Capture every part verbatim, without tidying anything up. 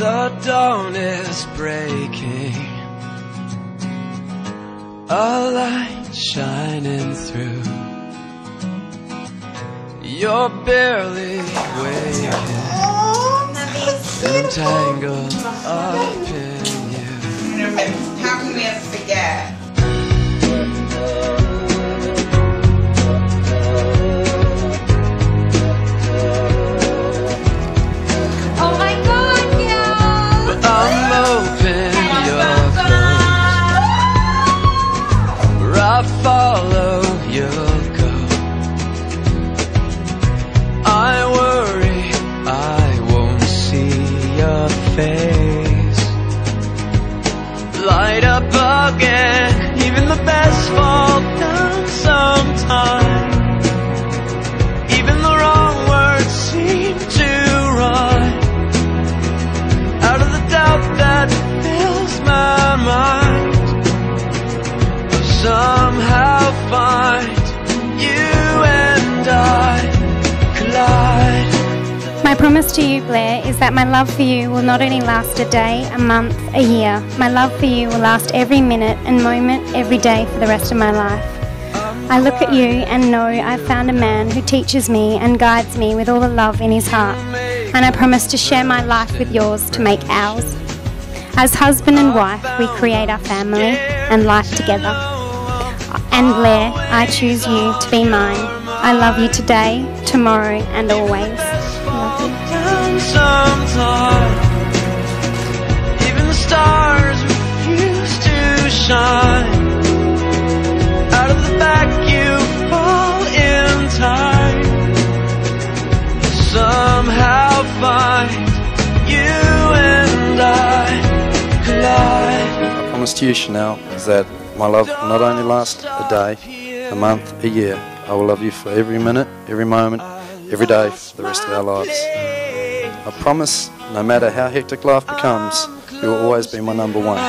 The dawn is breaking, a light shining through. You're barely waking, entangled up in you. How can we ever forget? Follow your go. I worry I won't see your face light up again. Even the best fall down sometime. Even the wrong words seem to rhyme. Out of the doubt that fills my mind, somehow find you and I collide. My promise to you, Blair, is that my love for you will not only last a day, a month, a year. My love for you will last every minute and moment, every day for the rest of my life. I look at you and know I've found a man who teaches me and guides me with all the love in his heart. And I promise to share my life with yours to make ours. As husband and wife, we create our family and life together. And Blair, I choose you to be mine. I love you today, tomorrow, and always. Even the stars refuse to shine. Out of the back you fall in time. Somehow find you and I collide. I promise to you, Chanel, is that my love will not only last a day, a month, a year. I will love you for every minute, every moment, every day for the rest of our lives. I promise, no matter how hectic life becomes, you will always be my number one.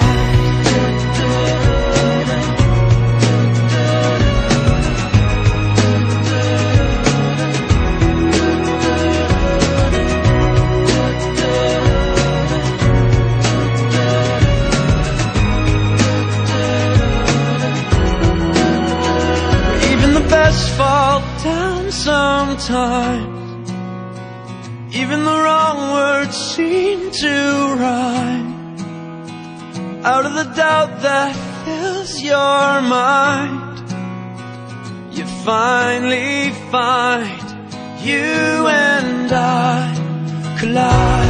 Fall down sometimes. Even the wrong words seem to rhyme. Out of the doubt that fills your mind, you finally find you and I collide.